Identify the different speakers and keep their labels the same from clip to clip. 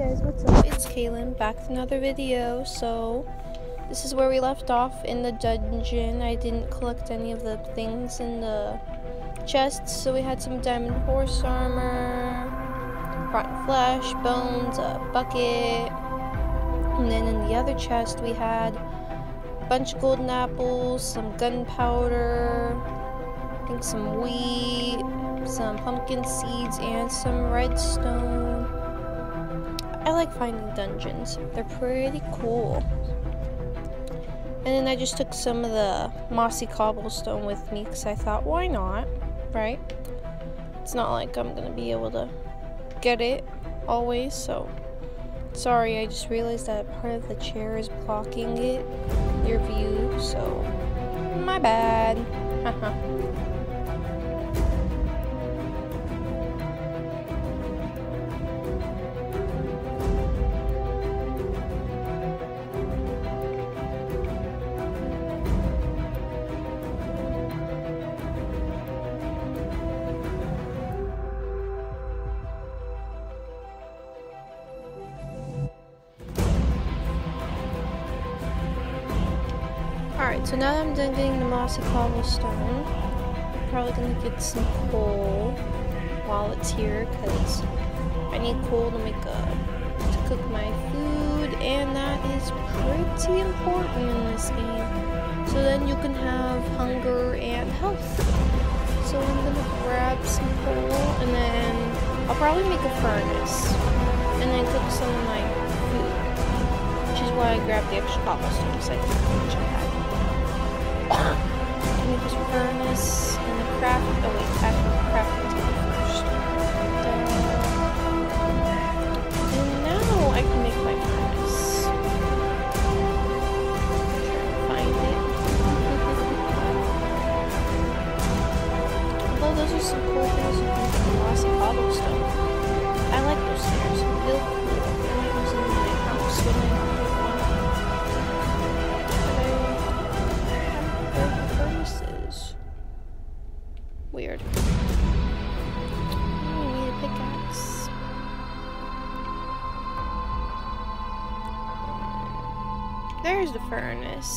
Speaker 1: guys, what's up? It's Kaylin, back with another video. So, this is where we left off in the dungeon. I didn't collect any of the things in the chests, so we had some diamond horse armor, rotten flesh, bones, a bucket, and then in the other chest we had a bunch of golden apples, some gunpowder, I think some wheat, some pumpkin seeds, and some redstone. I like finding dungeons. They're pretty cool. And then I just took some of the mossy cobblestone with me because I thought, why not, right? It's not like I'm gonna be able to get it always, so sorry, I just realized that part of the chair is blocking it, your view, so my bad. Haha. Alright, so now that I'm done getting the mossy cobblestone, I'm probably gonna get some coal while it's here, because I need coal to cook my food, and that is pretty important in this game. So then you can have hunger and health. So I'm gonna grab some coal, and then I'll probably make a furnace, and then cook some of my food, which is why I grabbed the extra cobblestone, because I didn't which I had. Make this furnace and the craft. Oh wait, I have to craft the table first. And now I can make my furnace. Try to find it. Although those are some cool things you can do from mossy cobblestone. I like those stairs. They feel cool. I like those in my house when I put one. Weird. I need a pickaxe. There's the furnace.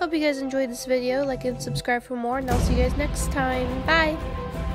Speaker 1: Hope you guys enjoyed this video. Like and subscribe for more, and I'll see you guys next time. Bye!